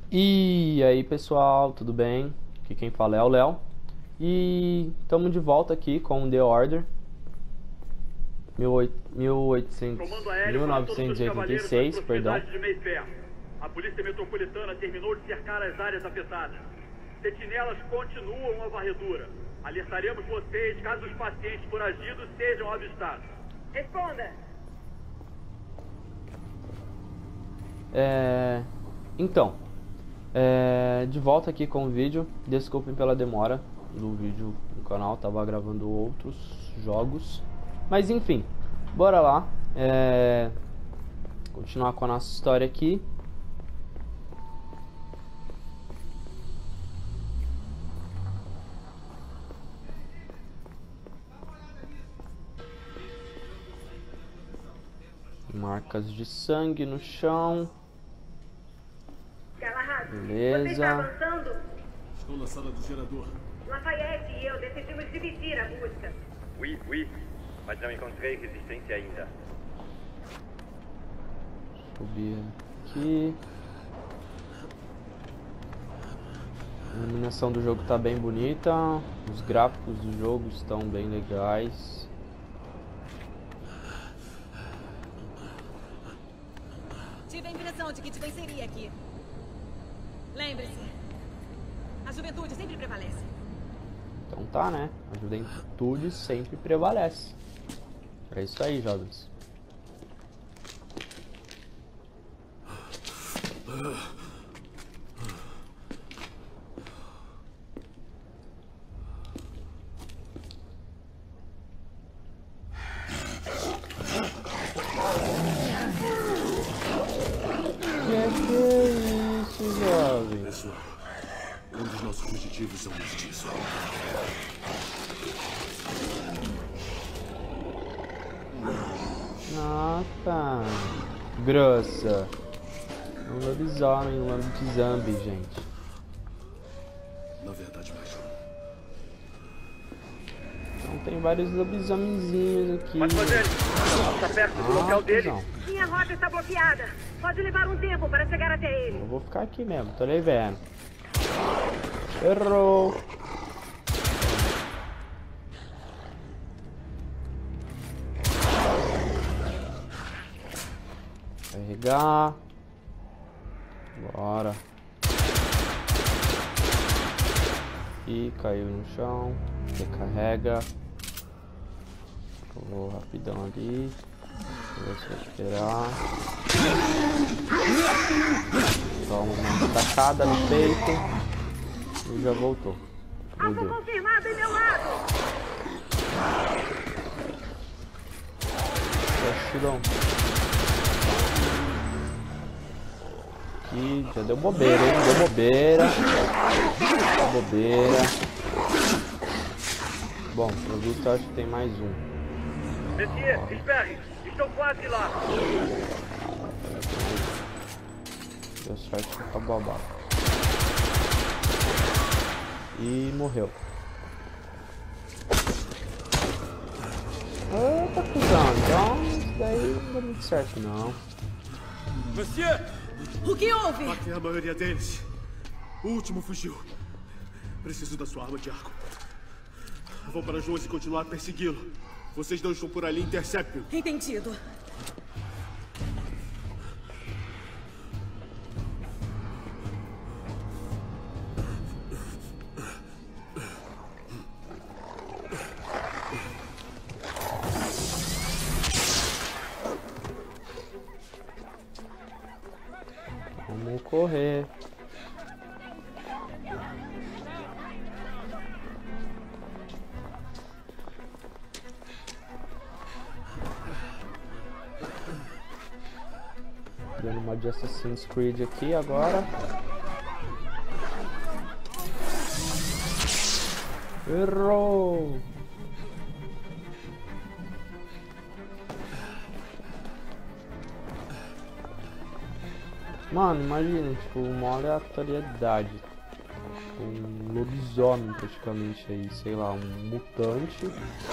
E aí pessoal, tudo bem? Aqui quem fala é o Léo. E estamos de volta aqui com The Order 1986, perdão. A Polícia Metropolitana terminou de cercar as áreas afetadas. Sentinelas continuam a varredura. Alertaremos vocês caso os pacientes foragidos sejam avistados. Responda! Então, de volta aqui com o vídeo. Desculpem pela demora do vídeo no canal, tava gravando outros jogos. Mas enfim, bora lá. Continuar com a nossa história aqui. Marcas de sangue no chão. Galahad, Beleza. você está avançando? Estou na sala do gerador. Lafayette e eu decidimos dividir a busca. Oui, mas não encontrei resistência ainda. Subir aqui. A iluminação do jogo tá bem bonita. Os gráficos do jogo estão bem legais. Tive a impressão de que te venceria aqui. Lembre-se, a juventude sempre prevalece. Então tá, né? A juventude sempre prevalece. É isso aí, jovens. Que é isso, jovem? Pessoal, um dos nossos fugitivos é um mestiço. Nossa, grossa. Um lobisomem, um lobisomem, gente. Na verdade, mais um. Então tem vários lobisomenzinhos aqui. Mas Rogério, está perto do local dele. Não. Minha rota está bloqueada. Pode levar um tempo para chegar até ele. Eu vou ficar aqui mesmo, tô nem vendo. Errou. Carregar. Bora. E caiu no chão. Recarrega. Vou rapidão ali. Vou esperar. Toma uma tacada no peito. E já voltou. Meu Alvo Deus. confirmado em meu lado. Tirou. Aqui já deu bobeira, hein? Deu bobeira. Deu bobeira. Bom, pelo visto eu acho que tem mais um. Messias, espere. Estão quase lá. Deu sorte que acabou a bala. E morreu. Eita, cuzão. Então, isso daí não deu muito certo, não. Monsieur! O que houve? Matei a maioria deles. O último fugiu. Preciso da sua arma de arco. Vou para Jones e continuar a persegui-lo. Vocês não estão por ali, interceptem-o. Entendido. Vamos correr. Dando uma de Assassin's Creed aqui agora. Errou! Mano, imagina, tipo, uma aleatoriedade. Um lobisomem praticamente aí, sei lá, um mutante.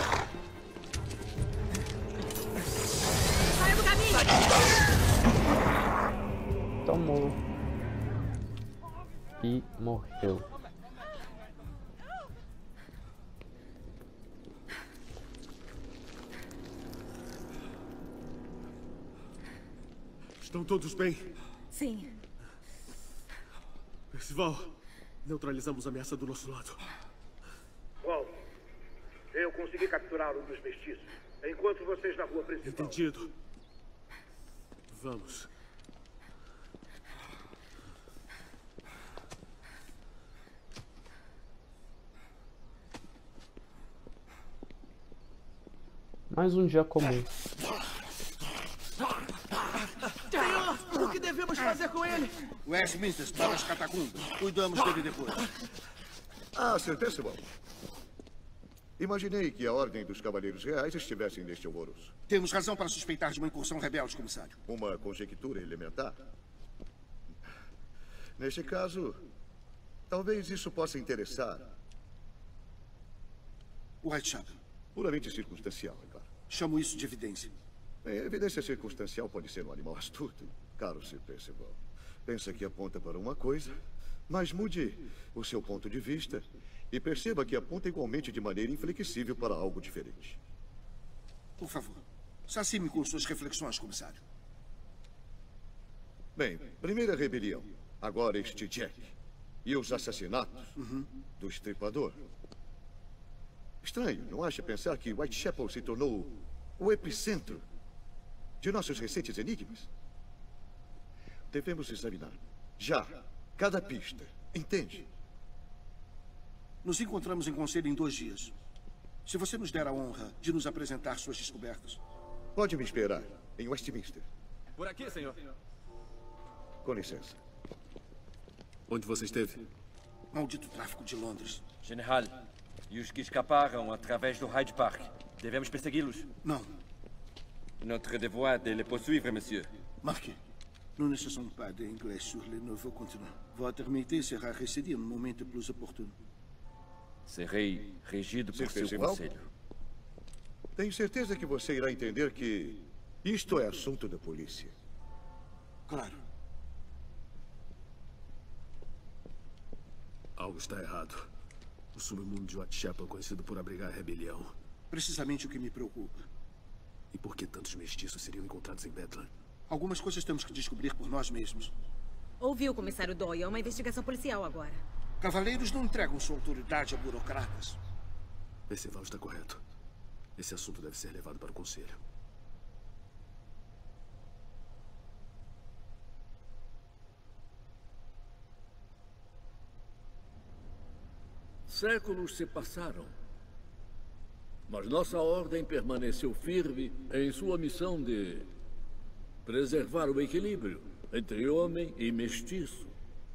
Saia do caminho! Tomou. E morreu. Estão todos bem? Sim. Percival, neutralizamos a ameaça do nosso lado. Qual? Eu consegui capturar um dos mestiços. Enquanto vocês na rua principal. Entendido. Vamos. Mais um dia comum. Senhor, o que devemos fazer com ele? Westminster para as catacumbas. Cuidamos dele depois. Ah, Sr. Percival. Imaginei que a Ordem dos Cavaleiros Reais estivessem neste alvoroço. Temos razão para suspeitar de uma incursão rebelde, comissário. Uma conjectura elementar? Neste caso, talvez isso possa interessar. Whitechapel. Puramente circunstancial, é claro. Chamo isso de evidência. Bem, a evidência circunstancial pode ser um animal astuto, caro Sr. Percival. Pensa que aponta para uma coisa, mas mude o seu ponto de vista e perceba que aponta igualmente de maneira inflexível para algo diferente. Por favor, sacie-me com suas reflexões, comissário. Bem, primeira rebelião. Agora este Jack. E os assassinatos do Estripador. Estranho, não acha pensar que Whitechapel se tornou o epicentro de nossos recentes enigmas? Devemos examinar, já, cada pista, entende? Nos encontramos em conselho em 2 dias. Se você nos der a honra de nos apresentar suas descobertas. Pode me esperar, em Westminster. Por aqui, senhor. Com licença. Onde você esteve? Maldito tráfico de Londres. General, e os que escaparam através do Hyde Park? Devemos persegui-los? Não. Notre devoir de les poursuivre, monsieur. Marquez. Nous ne sommes pas d'anglais sur le nouveau continent. Votre métier sera récédé no momento plus opportuno. Serei regido por seu Percival? conselho. Tenho certeza que você irá entender que isto é assunto da polícia. Claro. Algo está errado. O submundo de Whitechapel é conhecido por abrigar a rebelião. Precisamente o que me preocupa. E por que tantos mestiços seriam encontrados em Bedlam? Algumas coisas temos que descobrir por nós mesmos. Ouviu, comissário Doyle? É uma investigação policial agora. Cavaleiros não entregam sua autoridade a burocratas. Percival está correto. Esse assunto deve ser levado para o conselho. Séculos se passaram, mas nossa ordem permaneceu firme em sua missão de preservar o equilíbrio entre homem e mestiço.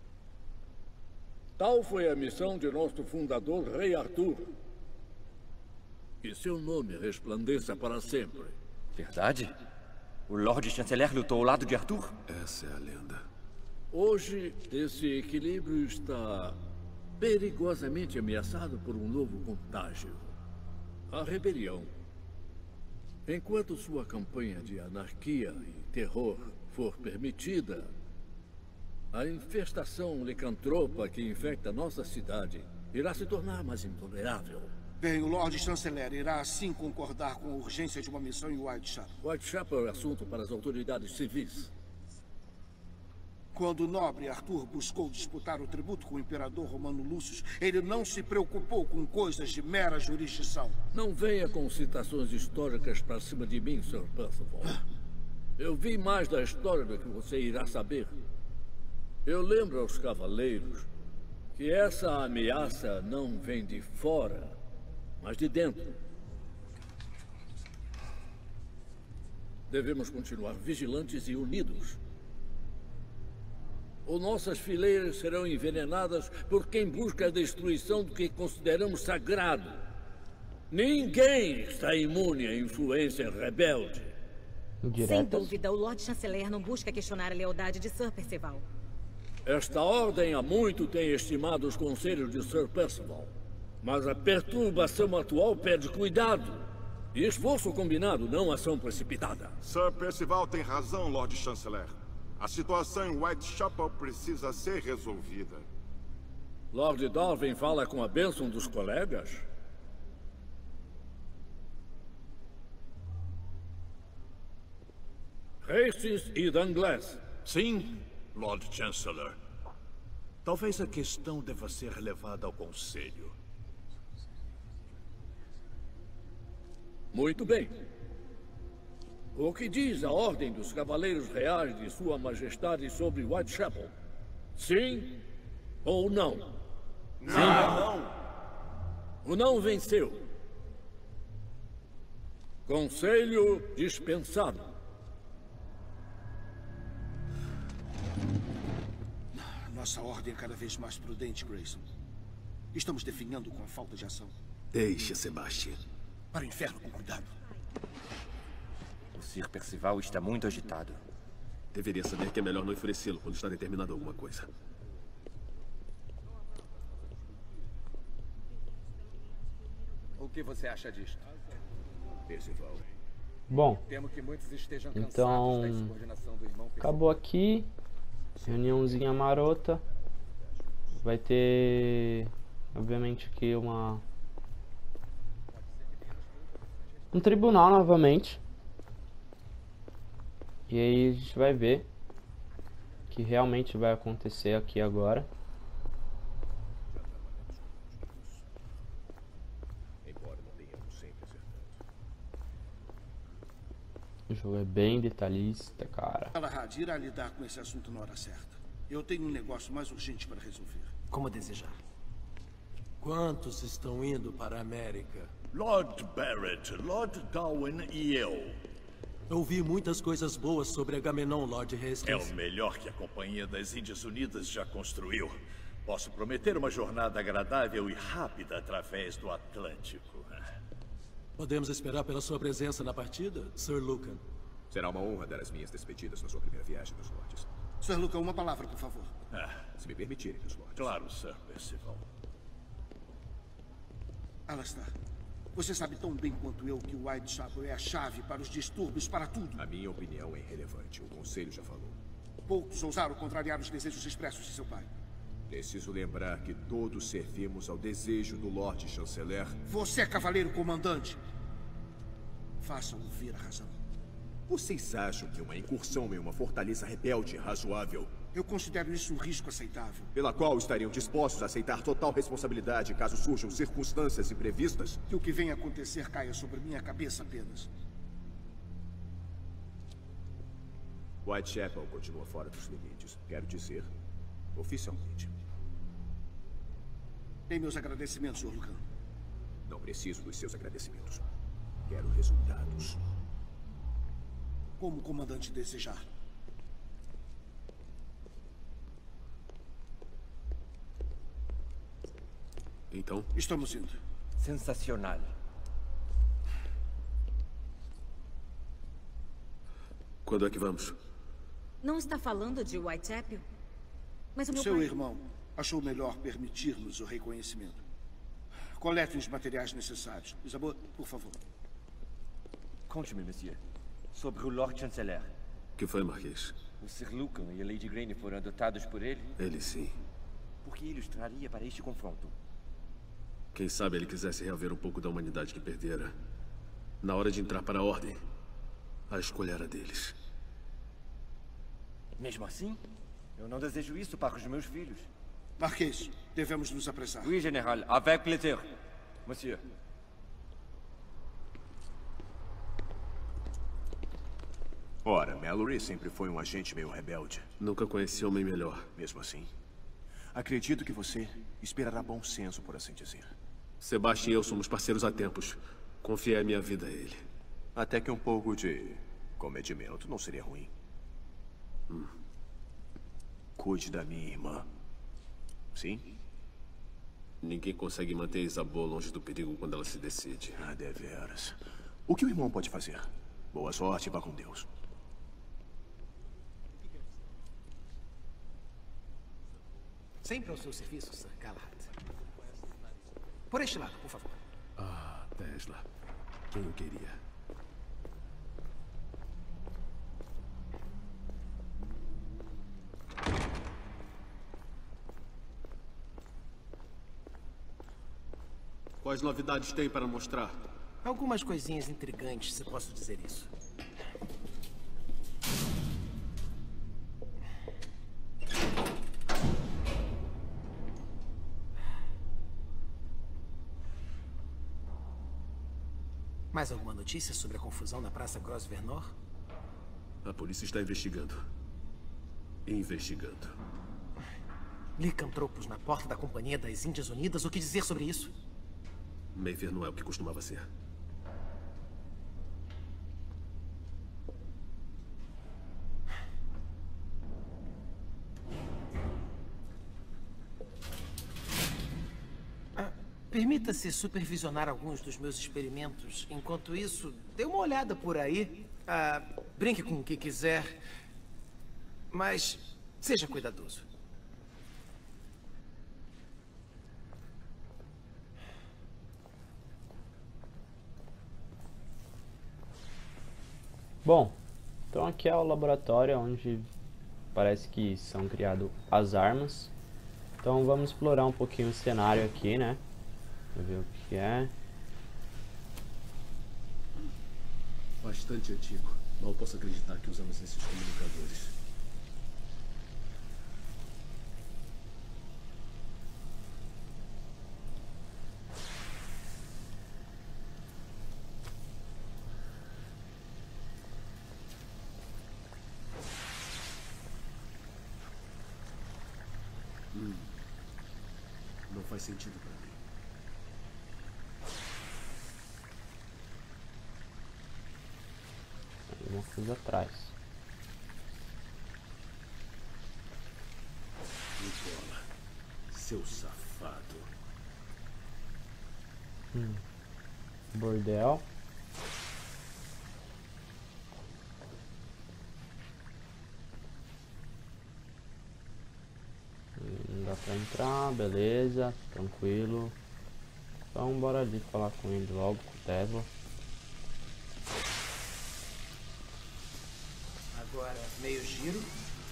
Tal foi a missão de nosso fundador, Rei Arthur. Que seu nome resplandeça para sempre. Verdade? O Lorde Chanceler lutou ao lado de Arthur? Essa é a lenda. Hoje, esse equilíbrio está perigosamente ameaçado por um novo contágio. A rebelião. Enquanto sua campanha de anarquia e terror for permitida, a infestação licantropa que infecta nossa cidade irá se tornar mais intolerável. Bem, o Lorde Chanceler irá assim concordar com a urgência de uma missão em Whitechapel. Whitechapel é assunto para as autoridades civis. Quando o nobre Arthur buscou disputar o tributo com o imperador romano Lúcio, ele não se preocupou com coisas de mera jurisdição. Não venha com citações históricas para cima de mim, Sr. Percival. Eu vi mais da história do que você irá saber. Eu lembro aos cavaleiros que essa ameaça não vem de fora, mas de dentro. Devemos continuar vigilantes e unidos. Ou nossas fileiras serão envenenadas por quem busca a destruição do que consideramos sagrado. Ninguém está imune à influência rebelde. Sem dúvida, o Lorde Chanceler não busca questionar a lealdade de Sir Percival. Esta ordem há muito tem estimado os conselhos de Sir Percival. Mas a perturbação atual pede cuidado. E esforço combinado, não ação precipitada. Sir Percival tem razão, Lorde Chanceler. A situação em Whitechapel precisa ser resolvida. Lord Darwin fala com a bênção dos colegas? Hastings e Danglass. Sim, Lord Chancellor. Talvez a questão deva ser levada ao Conselho. Muito bem. O que diz a Ordem dos Cavaleiros Reais de Sua Majestade sobre Whitechapel? Sim ou não? Não! O não venceu. Conselho dispensado. Nossa ordem é cada vez mais prudente, Grayson. Estamos definhando com a falta de ação. Deixe, Sebastian. Para o inferno, com cuidado. O Sir Percival está muito agitado. Deveria saber que é melhor não enfurecê-lo quando está determinado a alguma coisa. O que você acha disto? Percival. Bom, Temo que muitos estejam cansados então da insubordinação do irmão Percival. acabou aqui. Reuniãozinha marota. Vai ter, obviamente, aqui um tribunal novamente. E aí a gente vai ver o que realmente vai acontecer aqui agora. O jogo é bem detalhista, cara. Galahad irá lidar com esse assunto na hora certa. Eu tenho um negócio mais urgente para resolver. Como desejar. Quantos estão indo para a América? Lord Barrett, Lord Darwin e eu. Ouvi muitas coisas boas sobre Agamenon, Lord Hastings. É o melhor que a Companhia das Índias Unidas já construiu. Posso prometer uma jornada agradável e rápida através do Atlântico. Podemos esperar pela sua presença na partida, Sir Lucan? Será uma honra dar as minhas despedidas na sua primeira viagem, meus lords. Sir Lucan, uma palavra, por favor. Se me permitirem, meus lords. Claro, Sir Percival. Alistair, você sabe tão bem quanto eu que o Whitechapel é a chave para os distúrbios, para tudo. A minha opinião é irrelevante. O Conselho já falou. Poucos ousaram contrariar os desejos expressos de seu pai. Preciso lembrar que todos servimos ao desejo do Lorde Chanceler. Você é cavaleiro comandante. Faça ouvir a razão. Vocês acham que uma incursão em uma fortaleza rebelde é razoável? Eu considero isso um risco aceitável. Pela qual estariam dispostos a aceitar total responsabilidade caso surjam circunstâncias imprevistas? Que o que venha a acontecer caia sobre minha cabeça apenas. Whitechapel continua fora dos limites. Quero dizer, oficialmente. Tem meus agradecimentos, Sr. Lucan. Não preciso dos seus agradecimentos. Quero resultados. Como o comandante desejar. Então? Estamos indo. Sensacional. Quando é que vamos? Não está falando de Whitechapel? Mas o meu Seu pai... irmão achou melhor permitir-nos o reconhecimento. Colete os materiais necessários. Isabeau, por favor. Conte-me, monsieur, sobre o Lord Chanceler. Que foi, Marquês? O Sir Lucan e a Lady Granny foram adotados por ele? Ele sim. Por que ele os traria para este confronto? Quem sabe ele quisesse reaver um pouco da humanidade que perdera. Na hora de entrar para a Ordem, a escolha era deles. Mesmo assim, eu não desejo isso para os meus filhos. Marquês, devemos nos apressar. Oui, General, avec plaisir. Monsieur. Ora, Mallory sempre foi um agente meio rebelde. Nunca conheci homem melhor. Mesmo assim, acredito que você esperará bom senso, por assim dizer. Sebastian e eu somos parceiros há tempos. Confiei a minha vida a ele. Até que um pouco de comedimento não seria ruim. Cuide da minha irmã. Sim? Ninguém consegue manter Isabeau longe do perigo quando ela se decide. Ah, deveras. O que o irmão pode fazer? Boa sorte e vá com Deus. Sempre ao seu serviço, Sir Galahad. Por este lado, por favor. Ah, Tesla. Quem eu queria? Quais novidades tem para mostrar? Algumas coisinhas intrigantes, se posso dizer isso. Mais alguma notícia sobre a confusão na Praça Grosvenor? A polícia está investigando. Investigando. Licantropos na porta da Companhia das Índias Unidas? O que dizer sobre isso? Mayfair não é o que costumava ser. Permita-se supervisionar alguns dos meus experimentos. Enquanto isso, dê uma olhada por aí. Brinque com o que quiser. Mas seja cuidadoso. Bom, então aqui é o laboratório onde parece que são criadas as armas. Então vamos explorar um pouquinho o cenário aqui, né? Pra ver o que é. Bastante antigo. Mal posso acreditar que usamos esses comunicadores. Não faz sentido para mim. Alguma coisa atrás. Nicola, seu safado. Bordel. Não dá pra entrar, beleza, tranquilo. Então bora ali falar com ele logo, com o Tesla. Agora, meio giro.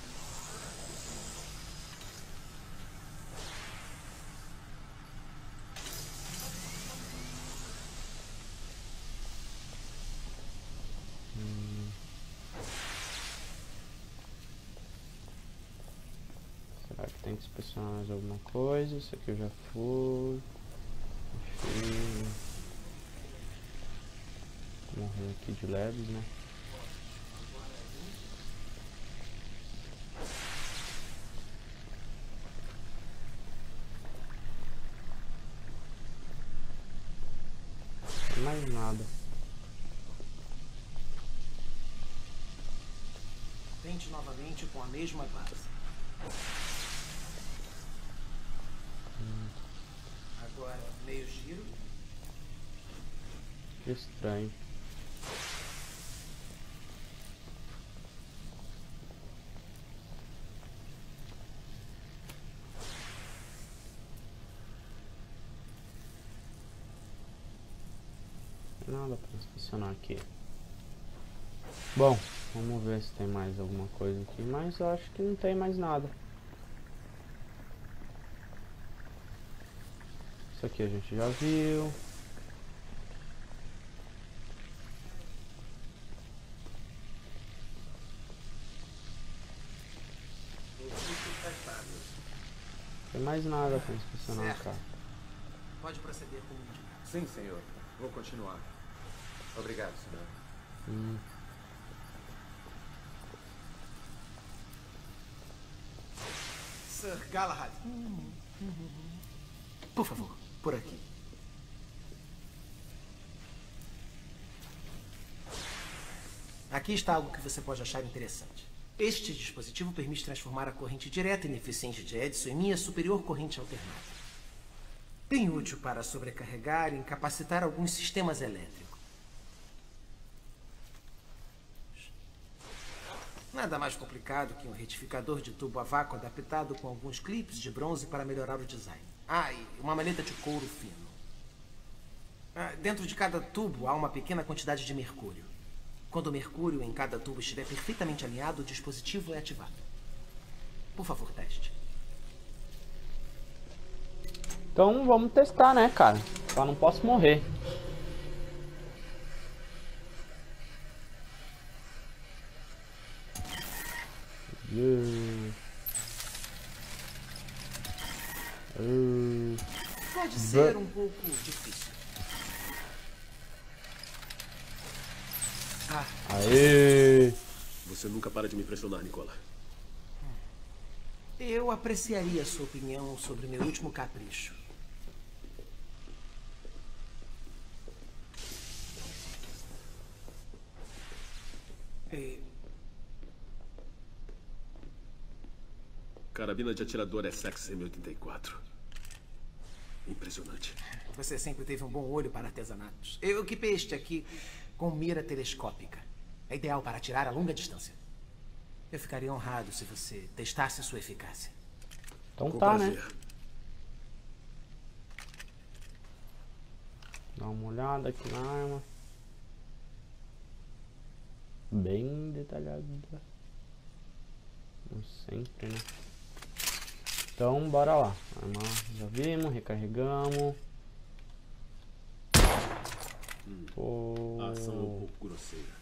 Será que tem que inspecionar mais alguma coisa? Isso aqui eu já fui. Enfim. Morrer aqui de leves, né? Mais nada. Tente novamente com a mesma base. Agora, meio giro. Que estranho. Nada para inspecionar aqui. Bom, vamos ver se tem mais alguma coisa aqui, mas eu acho que não tem mais nada. Isso aqui a gente já viu. Não tem mais nada para inspecionar, cara. Pode proceder como indicado. Sim, senhor. Vou continuar. Obrigado, senhor. Sir Galahad. Por favor, por aqui. Aqui está algo que você pode achar interessante. Este dispositivo permite transformar a corrente direta ineficiente de Edison em minha superior corrente alternada. Bem útil para sobrecarregar e incapacitar alguns sistemas elétricos. Nada mais complicado que um retificador de tubo a vácuo adaptado com alguns clipes de bronze para melhorar o design. E uma maleta de couro fino. Dentro de cada tubo há uma pequena quantidade de mercúrio. Quando o mercúrio em cada tubo estiver perfeitamente alinhado, o dispositivo é ativado. Por favor, teste. Então vamos testar, né, cara? Só não posso morrer. Pode ser um pouco difícil. Aê! Você nunca para de me impressionar, Nicola. Eu apreciaria a sua opinião sobre meu último capricho. Carabina de atirador SX M84. Impressionante. Você sempre teve um bom olho para artesanatos. Eu equipei este aqui com mira telescópica. É ideal para atirar a longa distância. Eu ficaria honrado se você testasse sua eficácia. Então tá, né? Dá uma olhada aqui na arma. Bem detalhada. Como sempre, né? Então, bora lá. Arma já vimos, recarregamos. A ação é um pouco grosseira.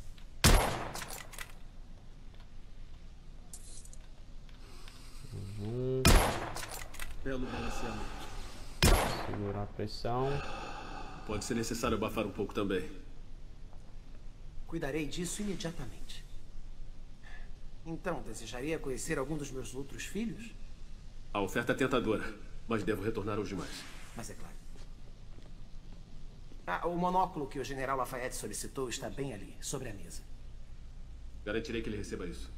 Belo balanceamento. Segurar a pressão. Pode ser necessário abafar um pouco também. Cuidarei disso imediatamente. Então, desejaria conhecer algum dos meus outros filhos? A oferta é tentadora, mas devo retornar aos demais. Mas é claro. O monóculo que o General Lafayette solicitou está bem ali, sobre a mesa. Garantirei que ele receba isso.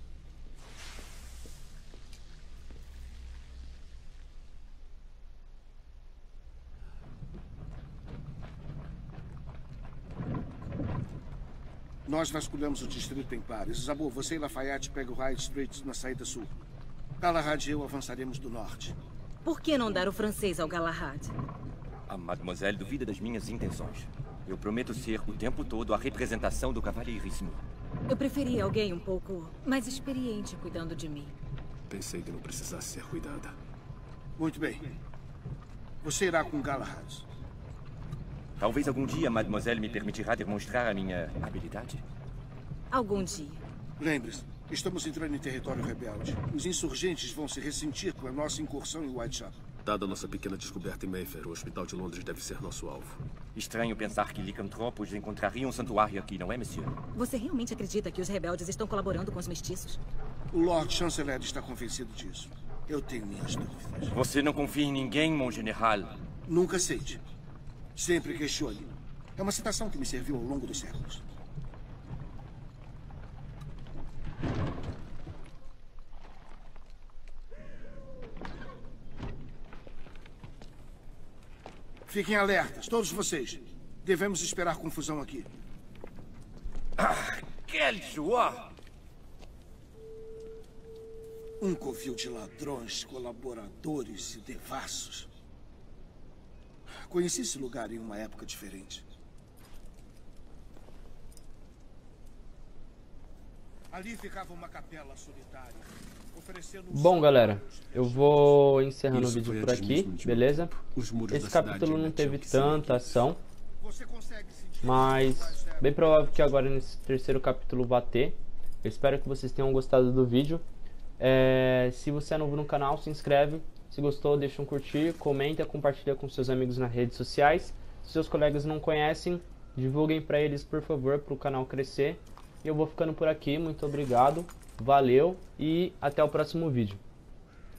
Nós vasculhamos o distrito em pares. Zabur, você e Lafayette pegam o High Street na saída sul. Galahad e eu avançaremos do norte. Por que não dar o francês ao Galahad? A Mademoiselle duvida das minhas intenções. Eu prometo ser o tempo todo a representação do cavalheirismo. Eu preferia alguém um pouco mais experiente cuidando de mim. Pensei que não precisasse ser cuidada. Muito bem. Você irá com Galahad. Talvez algum dia Mademoiselle me permitirá demonstrar a minha habilidade. Algum dia. Lembre-se, estamos entrando em território rebelde. Os insurgentes vão se ressentir com a nossa incursão em Whitechapel. Dada a nossa pequena descoberta em Mayfair, o Hospital de Londres deve ser nosso alvo. Estranho pensar que licantropos encontrariam um santuário aqui, não é, monsieur? Você realmente acredita que os rebeldes estão colaborando com os mestiços? O Lord Chanceler está convencido disso. Eu tenho minhas dúvidas. Você não confia em ninguém, mon general? Nunca cede. Sempre questione. É uma citação que me serviu ao longo dos séculos. Fiquem alertas, todos vocês. Devemos esperar confusão aqui. Quelle joie! Um covil de ladrões, colaboradores e devassos. Conheci esse lugar em uma época diferente. Ali ficava uma capela solitária, oferecendo... Bom, galera, eu vou encerrando o vídeo por aqui, beleza? Esse capítulo não teve tanta ação, mas bem provável que agora nesse terceiro capítulo vá ter. Eu espero que vocês tenham gostado do vídeo. Se você é novo no canal, se inscreve. Se gostou, deixa um curtir, comenta, compartilha com seus amigos nas redes sociais. Se seus colegas não conhecem, divulguem para eles, por favor, para o canal crescer. E eu vou ficando por aqui, muito obrigado, valeu e até o próximo vídeo.